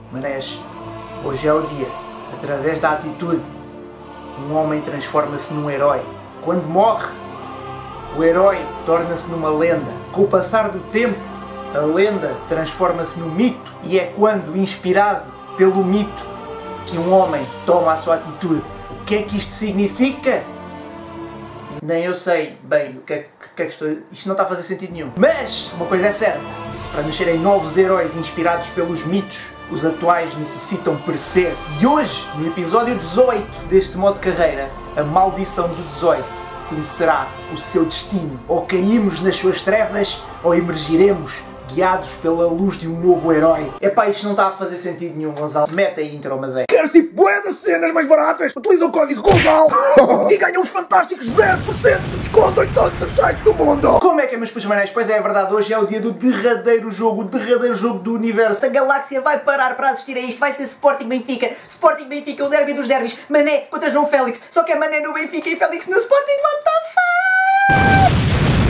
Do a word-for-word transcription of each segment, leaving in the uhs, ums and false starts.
Manés, hoje é o dia. Através da atitude, um homem transforma-se num herói. Quando morre, o herói torna-se numa lenda. Com o passar do tempo, a lenda transforma-se num mito. E é quando, inspirado pelo mito, que um homem toma a sua atitude. O que é que isto significa? Nem eu sei bem o que é que, que, é que estou... Isto não está a fazer sentido nenhum. Mas uma coisa é certa. Para nascerem novos heróis inspirados pelos mitos, os atuais necessitam perecer. E hoje, no episódio dezoito deste modo de carreira, a maldição do dezoito conhecerá o seu destino. Ou caímos nas suas trevas, ou emergiremos guiados pela luz de um novo herói. Epá, isto não está a fazer sentido nenhum, Gonçalo. Mete a intro, mas é. Queres tipo bué de cenas mais baratas? Utiliza o código Gonçalo e ganha uns fantásticos zero por cento de desconto em todos os sites do mundo. Como é que é, meus putos manés? Pois é, é verdade, hoje é o dia do derradeiro jogo, o derradeiro jogo do universo. A galáxia vai parar para assistir a isto. Vai ser Sporting Benfica. Sporting Benfica, o derby dos derbys. Mané contra João Félix. Só que é Mané no Benfica e Félix no Sporting. What the fuck?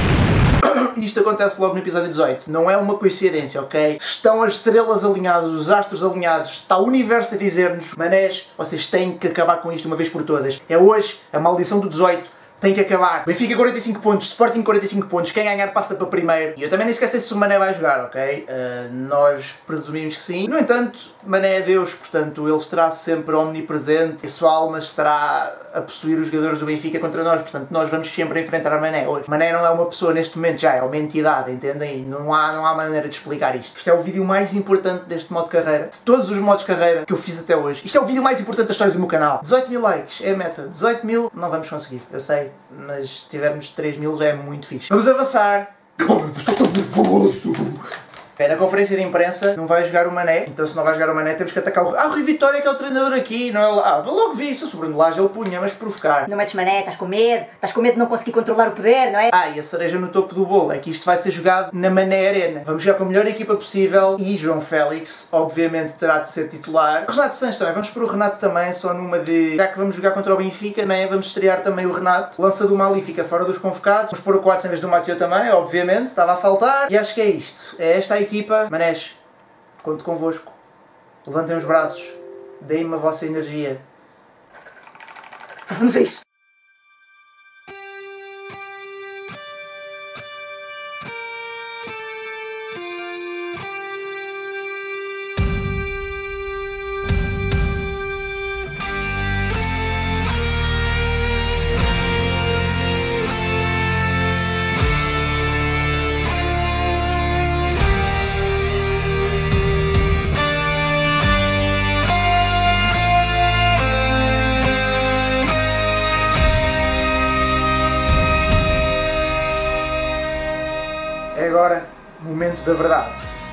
Isto acontece logo no episódio dezoito, não é uma coincidência, ok? Estão as estrelas alinhadas, os astros alinhados, está o universo a dizer-nos: manés, vocês têm que acabar com isto uma vez por todas. É hoje, a maldição do dezoito tem que acabar. Benfica quarenta e cinco pontos, Sporting quarenta e cinco pontos, quem ganhar passa para primeiro. E eu também nem sequer sei se o Mané vai jogar, ok? Uh, nós presumimos que sim. No entanto, Mané é Deus, portanto ele estará sempre omnipresente e a sua alma estará a possuir os jogadores do Benfica contra nós, portanto nós vamos sempre enfrentar a Mané hoje. Mané não é uma pessoa neste momento, já é uma entidade, entendem? E não há, não há maneira de explicar isto. Isto é o vídeo mais importante deste modo de carreira, de todos os modos de carreira que eu fiz até hoje. Isto é o vídeo mais importante da história do meu canal. dezoito mil likes é a meta. dezoito mil não vamos conseguir, eu sei, mas se tivermos três mil já é muito fixe. Vamos avançar. Cara, estou tão nervoso. É, na conferência de imprensa não vai jogar o Mané, então se não vai jogar o Mané temos que atacar o... Ah, o Rui Vitória que é o treinador aqui, não é lá. Ah, logo vi isso, o Bruno Lage ele punha, mas provocar. Não metes Mané, estás com medo. Estás com medo de não conseguir controlar o poder, não é? Ah, e a cereja no topo do bolo é que isto vai ser jogado na Mané Arena. Vamos jogar com a melhor equipa possível e João Félix, obviamente, terá de ser titular. Renato Sanches também, vamos pôr o Renato também, só numa de... Já que vamos jogar contra o Benfica, né? Vamos estrear também o Renato. Lança do Mali fica fora dos convocados. Vamos pôr o quatro em vez do Mathieu também, obviamente, estava a faltar. E acho que é isto. É esta a equipa. Manés, conto convosco. Levantem os braços. Deem-me a vossa energia. Vamos a isso. É agora o momento da verdade.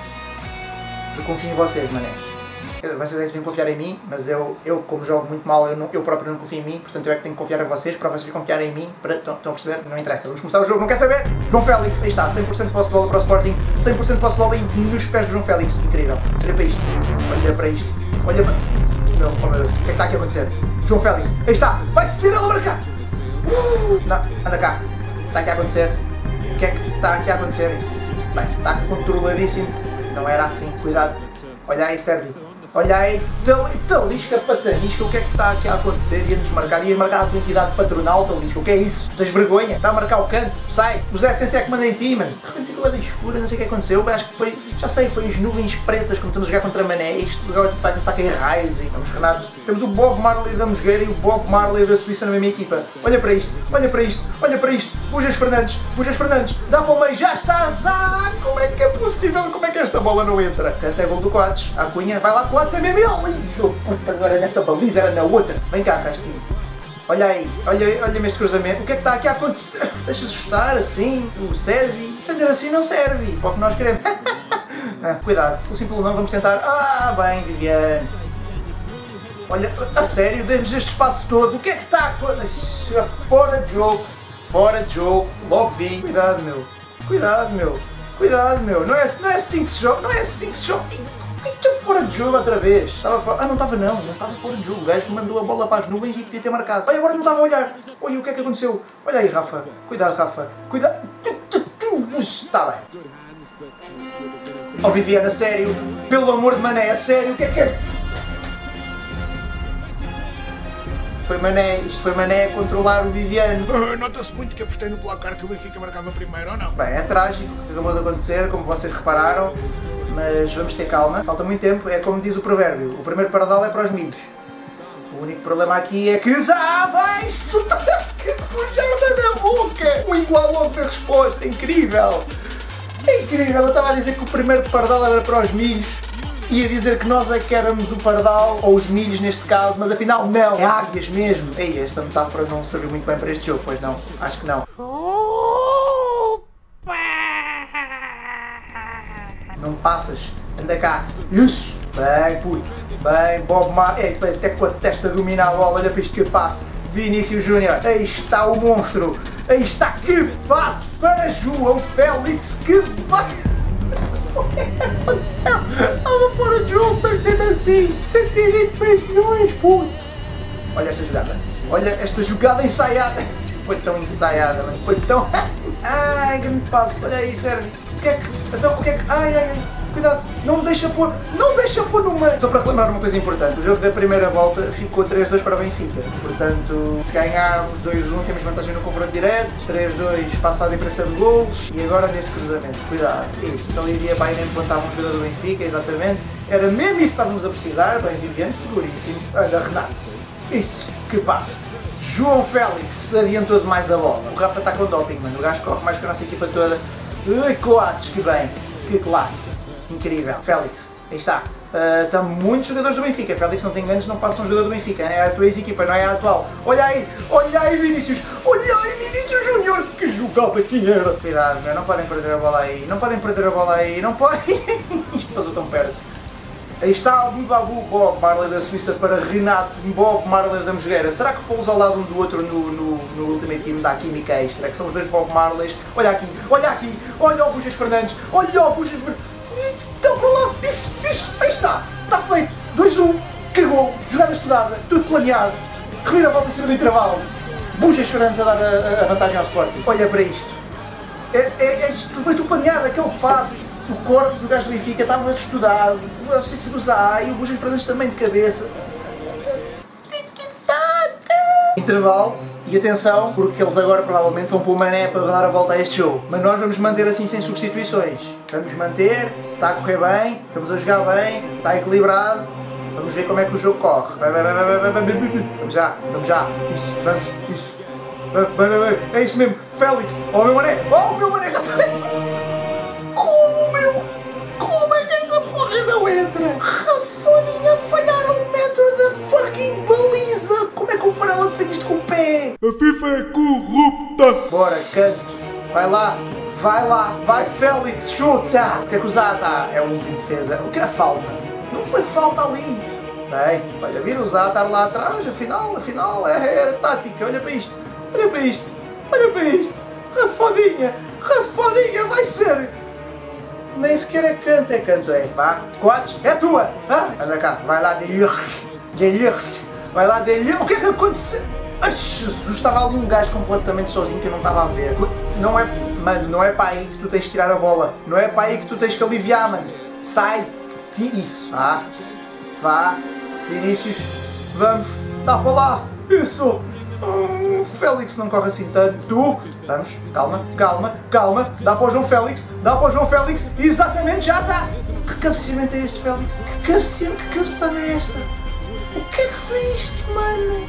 Eu confio em vocês, manés. Vocês é que devem confiar em mim, mas eu, eu como jogo muito mal, eu, não, eu próprio não confio em mim, portanto eu é que tenho que confiar em vocês, para vocês confiarem em mim, para, estão, estão a perceber? Não interessa, vamos começar o jogo, não quer saber? João Félix, aí está, cem por cento de posse de bola para o Sporting, cem por cento de posse de bola nos pés de João Félix, incrível. Olha para isto, olha para isto, olha para... Não, oh meu Deus, o que é que está aqui a acontecer? João Félix, aí está, vai ser ele a marcar! Uh, não, anda cá, o que está aqui a acontecer? O que é que está aqui a acontecer isso? Bem, está controladíssimo. Não era assim, cuidado. Olha aí, Sérgio. Olha aí, Talisca, Patanisca, o que é que está aqui a acontecer? Ia-nos marcar, ia marcar a tua entidade patronal, Talisca. O que é isso? Tens vergonha? Está a marcar o canto? Sai! O Zé Sensei é que manda em ti, mano. De repente ficou bem escura, não sei o que aconteceu. Acho que foi, já sei, foi as nuvens pretas quando estamos a jogar contra Mané. Isto agora vai começar a cair raios e vamos, Renato. Temos o Bob Marley da Mosgueira e o Bob Marley da Suíça na mesma equipa. Olha para isto, olha para isto, olha para isto. Bujas Fernandes, Bujas Fernandes, dá para o meio, já está azar! Como é que é possível? Como é que esta bola não entra? Até gol do Coates, a Cunha, vai lá Coates, é mesmo ele! Jogo, puta, agora nessa baliza, era na outra. Vem cá, Castilho. Olha aí, olha, olha-me este cruzamento. O que é que está aqui a acontecer? Deixa-se ajustar assim, o serve. Defender assim não serve, para o que nós queremos. Ah, cuidado, pelo simples não, vamos tentar. Ah, bem, Viviane. Olha, a sério, demos este espaço todo. O que é que está a acontecer? Fora de jogo. Fora de jogo, logo vi. Cuidado, meu. Cuidado, meu. Cuidado, meu. Não é, não é assim que se joga. Não é assim que se joga. Estou fora de jogo outra vez. Estava fora. Ah, não estava não. Não estava fora de jogo. O gajo mandou a bola para as nuvens e podia ter marcado. Olha, agora não estava a olhar. Olha, o que é que aconteceu? Olha aí, Rafa. Cuidado, Rafa. Cuidado. Está bem. Ó, Viviane, a sério. pelo amor de Mané, é sério, o que é que é? Foi Mané, isto foi Mané a controlar o Viviane. Uh, Nota-se muito que apostei no placar que o Benfica marcava primeiro, ou não? Bem, é trágico o que acabou de acontecer, como vocês repararam, mas vamos ter calma, falta muito tempo, é como diz o provérbio, o primeiro pardal é para os milhos. O único problema aqui é que já vai chutar que puxada na boca! Um igual logo na resposta, incrível! É incrível, eu estava a dizer que o primeiro pardal era para os milhos, ia dizer que nós é que éramos o pardal, ou os milhos neste caso, mas afinal não, é águias mesmo. Ei, esta metáfora não serviu muito bem para este jogo, pois não? Acho que não. Não passas, anda cá. Isso! Bem, puto. Bem, Bob Marley. Ei, até com a testa domina a bola, olha para isto que passe. Vinícius Júnior. Aí está o monstro. Aí está, que passe para João Félix, que vai... Estava fora de jogo, mas mesmo assim, cento e vinte e seis milhões, puto. Olha esta jogada. Olha esta jogada ensaiada. Foi tão ensaiada, mas foi tão... Ai, grande passo. Olha aí, Sérgio. O que é que... Então, o que é que... Ai, ai, ai. Cuidado, não me deixa pôr, não deixa pôr no meio. Só para relembrar uma coisa importante, o jogo da primeira volta ficou três dois para o Benfica. Portanto, se ganharmos dois um temos vantagem no confronto direto, três dois passa a diferença de golos e agora neste cruzamento. Cuidado, isso, ali ia para ir implantar um jogador do Benfica, exatamente. Era mesmo isso que estávamos a precisar, bem Viviane, seguríssimo. Olha, Renato, isso, que passe. João Félix adiantou demais a bola. O Rafa está com doping, mano, o gajo corre mais que a nossa equipa toda. Ui, Coates, que bem, que classe. Incrível. Félix, aí está. Uh, estão muitos jogadores do Benfica. Félix, não tem ganhos, não passa um jogador do Benfica. É a tua ex-equipa, não é a atual. Olha aí, olha aí, Vinícius. Olha aí, Vinícius Júnior. Que jogada que era. Cuidado, meu, não podem perder a bola aí. Não podem perder a bola aí. Não podem. Isto passou tão perto. Aí está o Babu Bob Marley da Suíça para Renato Bob Marley da Mosgueira. Será que pô-los ao lado um do outro no, no, no Ultimate Team da Química Extra? Que são os dois Bob Marleys. Olha aqui, olha aqui. Olha o Bujas Fernandes. Olha o Bujas Fernandes. Então para lá, isso, isso, aí está, está feito, dois um, cagou, jogada estudada, tudo planeado, reviravolta em cima do intervalo, Bujas Fernandes a dar a, a vantagem ao Sporting. Olha para isto, é, é, é, isto foi tudo planeado, aquele passe, o corte do gajo do Benfica estava estudado, a assistência do Zaha e o Bujas Fernandes também de cabeça. Intervalo. E atenção, porque eles agora provavelmente vão pôr o Mané para dar a volta a este jogo. Mas nós vamos manter assim sem substituições. Vamos manter, está a correr bem, estamos a jogar bem, está equilibrado. Vamos ver como é que o jogo corre. Vai, vai, vai, vai, vai, vai, vai. Vamos já, vamos já. Isso, vamos, isso. Vai, vai, vai, vai. É isso mesmo. Félix, oh o meu Mané, oh o meu Mané já está. Como meu? Como é que esta porra não entra? Rafodinha, falharam um metro da fucking baliza. Como é que o Varela fez isto com o pé? A FIFA é corrupta! Bora, canto. Vai lá, vai lá, vai Félix, chuta! Porque é que o Zaha está? É o último defesa. O que é falta? Não foi falta ali. Bem, olha, vira o Zaha estar lá atrás, afinal, afinal, é, era tática. Olha para isto, olha para isto, olha para isto. Rafodinha, Rafodinha, vai ser. Nem sequer é canto, é canto, é pá. Coates, é tua! Ah, anda cá, vai lá, Delirte, vai lá, Delirte. O que é que aconteceu? Ai, Jesus, estava ali um gajo completamente sozinho que eu não estava a ver. Não é, mano, não é para aí que tu tens de tirar a bola. Não é para aí que tu tens que aliviar, mano. Sai, isso. Ah, vá, Vinícius, vamos, dá para lá. Isso. Hum, Félix não corre assim tanto. Tu, vamos, calma, calma, calma. Dá para o João Félix, dá para o João Félix. Exatamente, já está. Que cabeceamento é este, Félix? Que cabeceamento, que cabeçada é esta? O que é que foi isto, mano?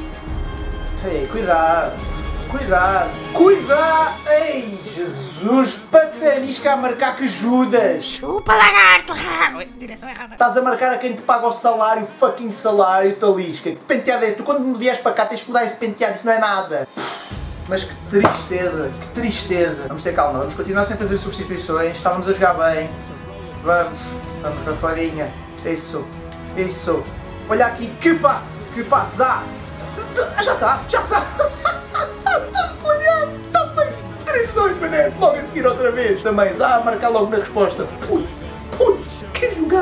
Ei, cuidado, cuidado, cuidado! Ei, Jesus, patanisca a marcar que Judas! Chupa, lagarto! Direção errada. Estás a marcar a quem te paga o salário, fucking salário, talisca. Que penteado é? Tu quando me vieres para cá tens que mudar esse penteado, isso não é nada. Mas que tristeza, que tristeza. Vamos ter calma, vamos continuar sem fazer substituições, estávamos a jogar bem. Vamos, vamos para farinha. Isso, isso. Olha aqui, que passe, que passe, ah! Já está, já está! Tudo planeado, está feito! três dois, mané, logo a seguir outra vez também, Zaha a marcar logo na resposta. Pui, pui, que jogada,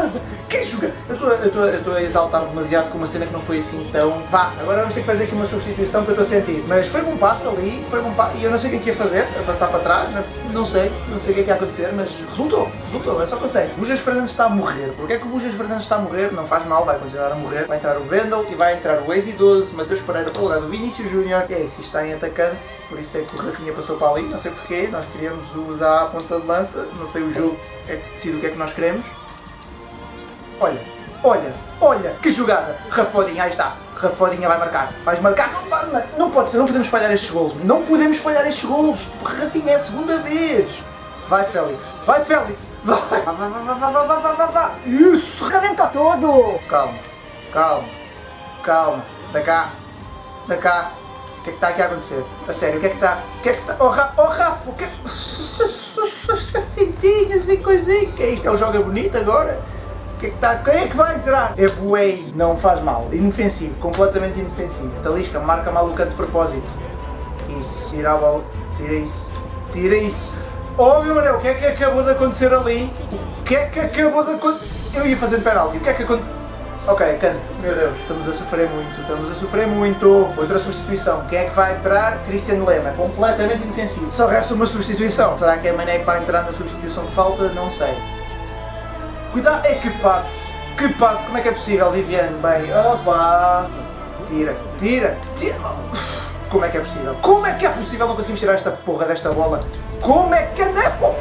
Que jogada! Eu estou a exaltar demasiado com uma cena que não foi assim tão... Vá, agora vamos ter que fazer aqui uma substituição que eu estou a sentir. Mas foi um passo ali, foi um passo... E eu não sei o que é que ia fazer, a passar para trás, não, não sei, não sei o que é que ia acontecer, mas resultou, resultou, é só que eu sei. O Bujas Fernandes está a morrer. Porquê é que o Bujas Fernandes está a morrer? Não faz mal, vai continuar a morrer. Vai entrar o Vendel e vai entrar o Easy doze, Mateus Pereira para o lugar do Vinícius Júnior. E é isso, isto está em atacante, por isso é que o Rafinha passou para ali, não sei porquê, nós queríamos usar a ponta de lança, não sei o jogo é que decide o que é que nós queremos. Olha, olha, olha, que jogada! Rafodinha, aí está, Rafodinha vai marcar, vais marcar, não, não pode ser, não podemos falhar estes golos, não podemos falhar estes golos, Rafinha é a segunda vez! Vai Félix, vai Félix, vai, vai, vai, vai, vai, vai, vai, vai, vai, vai, isso! Rebenta todo! Calma, calma, calma, da cá, da cá. O que é que está aqui a acontecer? A sério, o que é que está? O que é que está? Oh, Ra oh Rafa, o que é? As fintinhas e coisinhas. Que é isto? É o joga bonito agora? O que é que está? Quem é que vai entrar? É bué, não faz mal. Inofensivo, completamente inofensivo. Talisca, marca mal o canto de propósito. Isso, tira a bola, tira isso, tira isso. Oh meu Manel, o que é que acabou de acontecer ali? O que é que acabou de acontecer? Eu ia fazer de penalti, o que é que aconteceu? Ok, canto, meu Deus, estamos a sofrer muito, estamos a sofrer muito. Outra substituição, quem é que vai entrar? Cristiano Lema, completamente inofensivo. Só resta uma substituição. Será que é Mané que vai entrar na substituição que falta? Não sei. Cuidado, é que passe, que passe, como é que é possível, Viviane? Bem, opa, tira, tira, tira. Como é que é possível? Como é que é possível não conseguimos tirar esta porra desta bola? Como é que não? Não!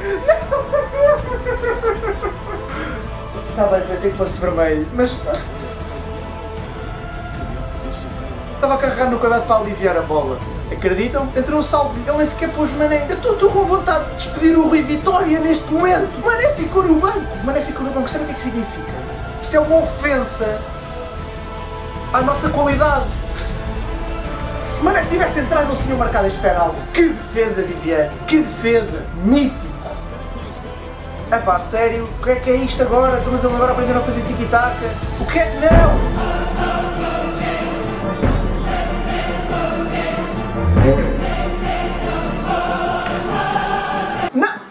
Está bem, pensei que fosse vermelho, mas... Estava a carregar no quadrado para aliviar a bola. Acreditam? Entrou o Salve, ele nem sequer pôs Mané. Eu estou com vontade de despedir o Rui Vitória neste momento. Mané ficou no banco. Mané ficou no banco. Sabe o que é que significa? Isso é uma ofensa à nossa qualidade. Se Mané tivesse entrado, não se tinham marcado este penalti. Que defesa, Viviane. Que defesa. Mítico. Epá, a sério, o que é que é isto agora? Então, mas eles agora aprenderam a fazer tiki-taka? O que é? Não! Não!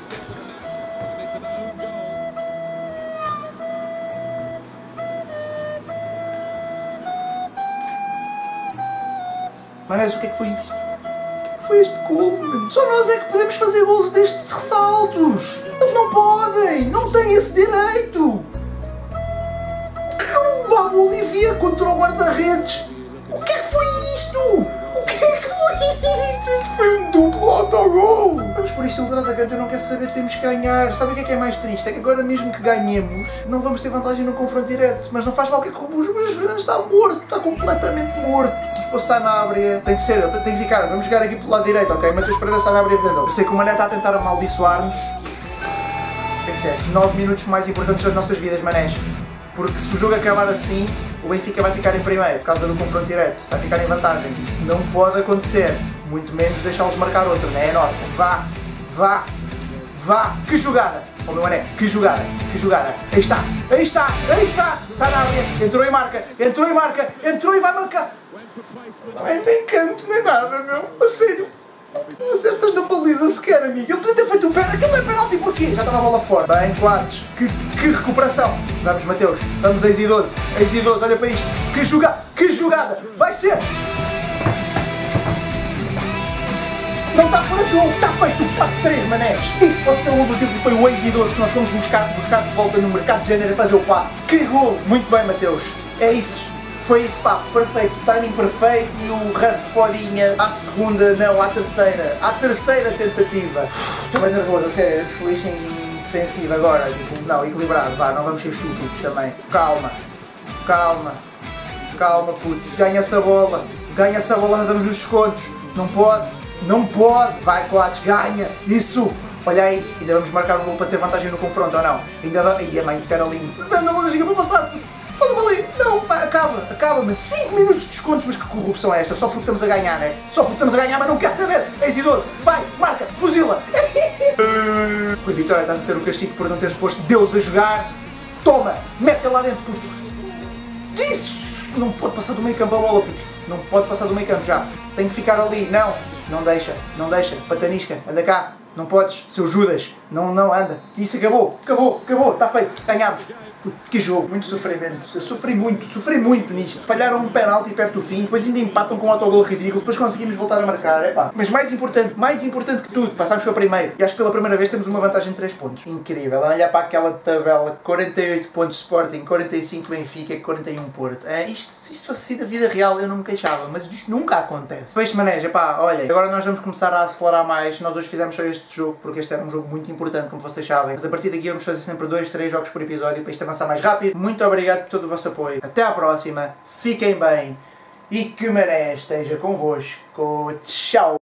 Manés, o que é que foi isto? Foi este golo, mano. Só nós é que podemos fazer golos destes ressaltos. Eles não podem, não têm esse direito. O que é um Babo Olivia contra o guarda-redes? O que é que foi isto? O que é que foi isto? Isto foi um duplo autogol. Vamos por isto, o atacante, eu não quero saber, temos que ganhar. Sabe o que é que é mais triste? É que agora mesmo que ganhemos, não vamos ter vantagem no confronto direto. Mas não faz mal, que é que o Bujas Fernandes está morto, está completamente morto. O Sanabria tem que ser, ele tem que ficar, vamos jogar aqui pelo lado direito, ok? Mateus Pereira, Sanabria, Vendel. Eu sei que o Mané está a tentar amaldiçoar-nos. Tem que ser os nove minutos mais importantes das nossas vidas, Manés. Porque se o jogo acabar assim, o Benfica vai ficar em primeiro, por causa do confronto direto. Vai ficar em vantagem. Isso não pode acontecer. Muito menos deixá-los marcar outro, não é? É nossa. Vá, vá, vá. Que jogada! Oh meu Mané, que jogada, que jogada. Aí está, aí está, aí está. Sanabria, entrou e marca, entrou e marca, entrou e vai marcar. Não é nem canto, nem nada, meu. A sério. Não acertas na baliza sequer, amigo. Ele podia ter feito um pênalti. Aquilo não é pênalti porquê? Já estava a bola fora. Bem, Quadros. Que, que recuperação. Vamos, Mateus. Vamos a Easy doze. A Easy doze, olha para isto. Que jogada. Que jogada. Vai ser. Não está fora de jogo. Está feito o quatro três, Manés. Isto pode ser o objetivo que foi o Easy doze que nós fomos buscar, buscar de volta no mercado de janeiro a fazer o passe. Que gol. Muito bem, Mateus. É isso. Foi isso, pá, perfeito, timing perfeito e o Rafodinha à segunda, não, à terceira, à terceira tentativa. Estou bem nervoso, a sério, eu feliz em defensiva agora, tipo, não, equilibrado, vá, não vamos ser estúpidos também. Calma, calma, calma, putos, ganha-se a bola, ganha-se a bola, nós estamos nos descontos, não pode, não pode, vai, Coates, ganha, isso. Olha aí, ainda vamos marcar um gol para ter vantagem no confronto ou não? Ainda vai, e a mãe, isso era lindo. Vendo a lógica para passar. Olha-me ali! Não, pá, acaba, acaba, mas cinco minutos de descontos, mas que corrupção é esta? Só porque estamos a ganhar, né? Só porque estamos a ganhar, mas não quer saber! É Isidoro! Vai, marca, fuzila! Rui Vitória, estás a ter o castigo por não teres posto Deus a jogar! Toma! Mete lá dentro, puto! Isso! Não pode passar do meio campo a bola, putos! Não pode passar do meio campo já! Tem que ficar ali! Não! Não deixa, não deixa! Patanisca, anda cá! Não podes, seu Judas! Não, não, anda. Isso acabou, acabou, acabou, está feito, ganhámos. Que jogo, muito sofrimento, eu sofri muito, sofri muito nisto. Falharam um penalti perto do fim, depois ainda empatam com um autogol ridículo, depois conseguimos voltar a marcar, epá. Mas mais importante, mais importante que tudo, passámos para primeiro. E acho que pela primeira vez temos uma vantagem de três pontos. Incrível, olha para aquela tabela, quarenta e oito pontos Sporting, quarenta e cinco Benfica, quarenta e um Porto. É, isto, se isto fosse assim da vida real eu não me queixava, mas isto nunca acontece. Peixe Manés, epá, olha, agora nós vamos começar a acelerar mais. Nós hoje fizemos só este jogo, porque este era um jogo muito importante, como vocês sabem. Mas a partir daqui vamos fazer sempre dois, três jogos por episódio, para isto avançar mais rápido. Muito obrigado por todo o vosso apoio. Até à próxima. Fiquem bem. E que Mané esteja convosco. Tchau.